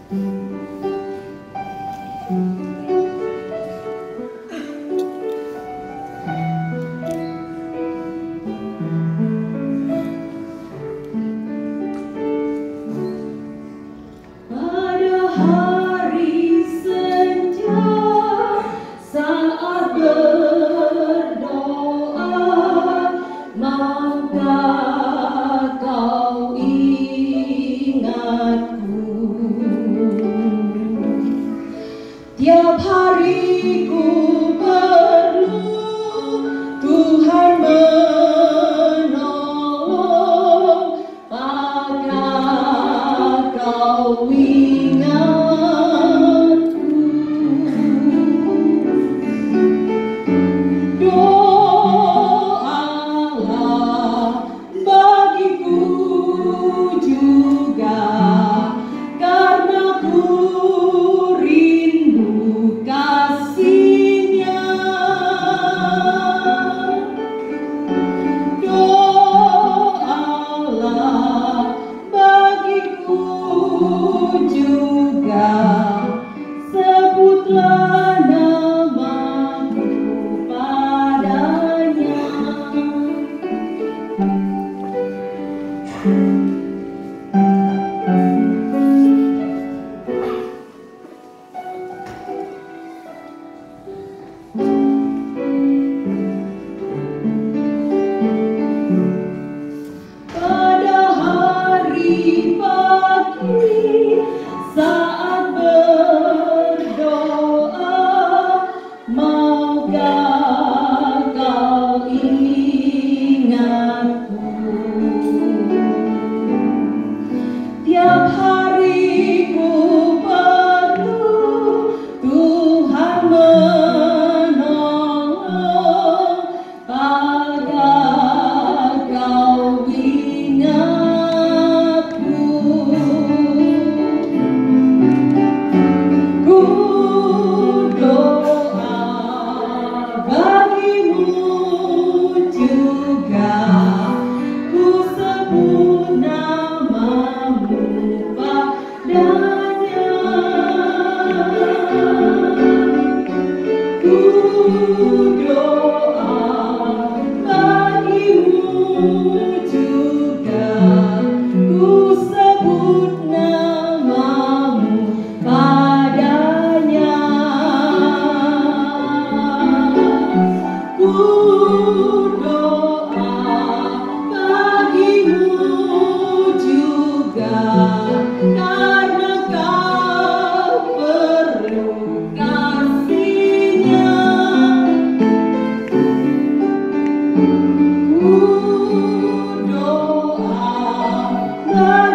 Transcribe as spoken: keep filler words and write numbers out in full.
Tiap hari ku perlu Tuhan menolong, agar kau ingatku. Doalah bagiku juga, karena ku juga, sebutlah namaku padanya. Pada hari pagi saat berdoa, maukah kau ingatku? Tiap hari ku perlu Tuhan menolong, agar kau ingatku. Ku doa bagimu juga, ku sebut namamu padanya. Ku doa bagimu juga, ku sebut namamu padanya. Ku doa bagimu juga, karena kau perlu kasih-Nya. Ku doa